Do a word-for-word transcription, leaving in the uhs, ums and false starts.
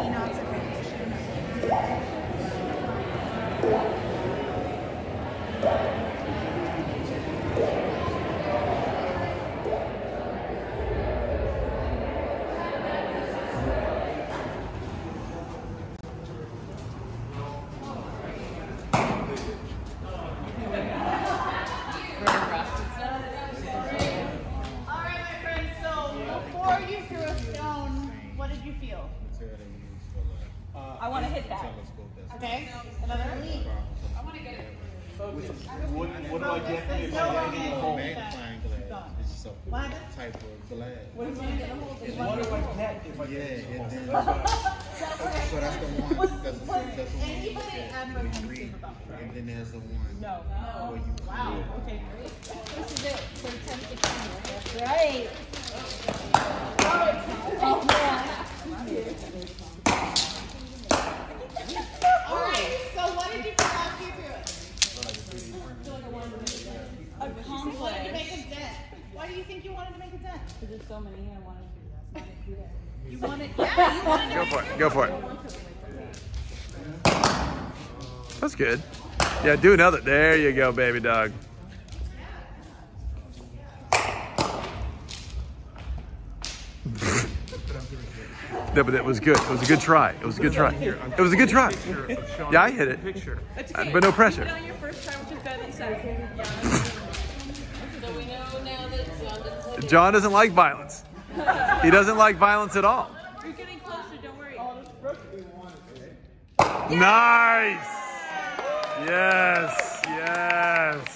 fifteen knots of radiation. I want to hit that. Okay, another. I want to get it. What, what do I get? There's no magnifying glass. It's just a type of glass. What do you want to hold? What do I get if I get it? Yeah, and then, so that's the one. That's, that's the one. Anybody ever can see the bumper? And then there's the one. No. Where you Wow. Okay, great. This is it. So ten, sixteen. That's right. Oh, it's oh, man. All right. So what did you feel after you threw it? A complex. Why did you make a dent? Why do you think you wanted to make a dent? Because there's so many I wanted to do that. You wanted, yeah, you wanted to Go make for a it. dent. Go for it. That's good. Yeah, do another. There you go, baby dog. No, but it was good. It was a good try. It was a good try. It was a good try. Yeah, I hit it. That's Uh, okay. but no You pressure. did it on your first try, which is better than second. So we know now that John doesn't like John doesn't like violence. He doesn't like violence at all. You're getting closer, don't worry. Nice. Yes. Yes.